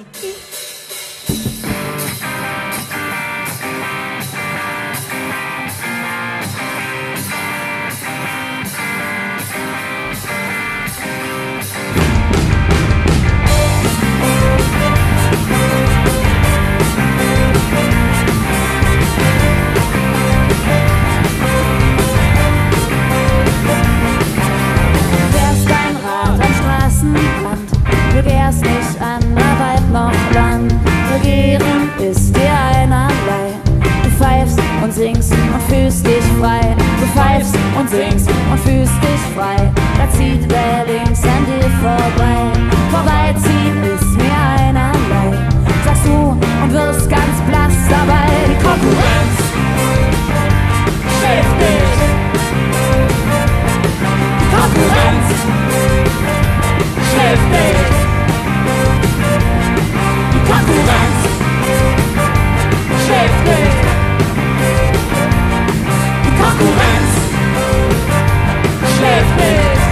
Singst und fühlst dich frei. Du pfeifst und singst und fühlst dich frei. Da zieht wer links an dir vorbei. Vorbeiziehen ist mir einerlei, sagst du und wirst ganz blass dabei. Die Konkurrenz schläft nicht. Die Konkurrenz schläft nicht. Die Konkurrenz schläft nicht. Konkurrenz schläft nicht.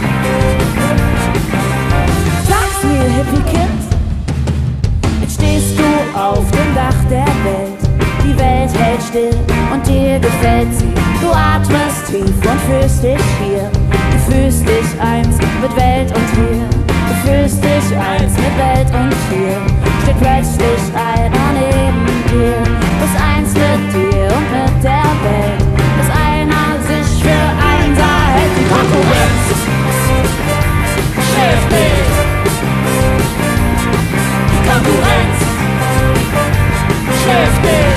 Sag's mir, Hippie-Kind, jetzt stehst du auf dem Dach der Welt. Die Welt hält still und dir gefällt sie. Du atmest tief und fühlst dich hier. Du fühlst dich eins mit Welt und hier. Du fühlst dich eins mit Welt und hier. Steht plötzlich einer neben dir. Bist eins mit dir und mit der Welt. Dass einer sich für einen hält. Die Konkurrenz schläft nicht. Die Konkurrenz schläft nicht.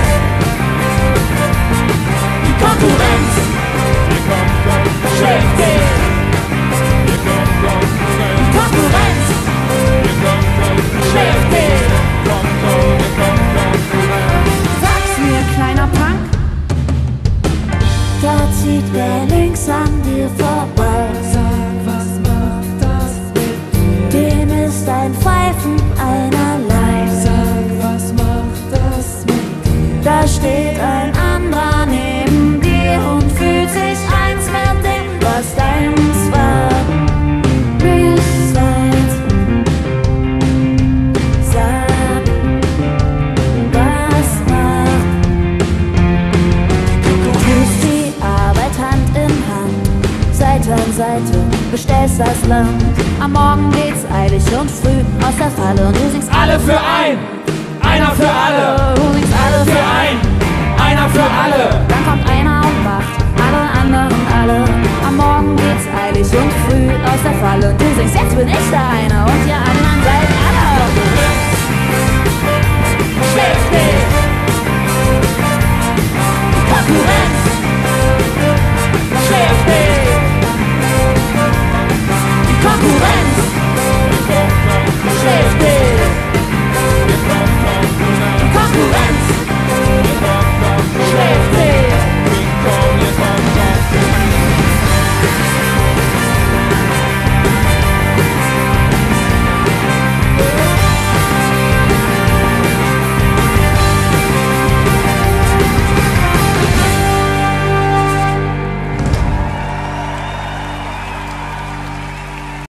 Die Konkurrenz schläft nicht. Die Konkurrenz schläft nicht. Sag's mir, kleiner Punk, da zieht wer links an dir vorbei. Sag, was macht das mit dir? Dem ist ein Pfeifen einerlei. Sag, was macht das mit dir? Da steht ein anderer neben dir und fühlt sich eins mit dem, was deins war. Reset. Sag, was macht. Du tust die Arbeit Hand in Hand, Seite an Seite, bestellst das Land. Am Morgen geht's eilig und früh aus der Falle und du singst Alle für ein, einer für alle. Du singst alle Für ein, einer für alle. Dann kommt einer und macht alle anderen alle. Am Morgen geht's eilig und früh aus der Falle und du singst, jetzt bin ich der eine und ihr alle.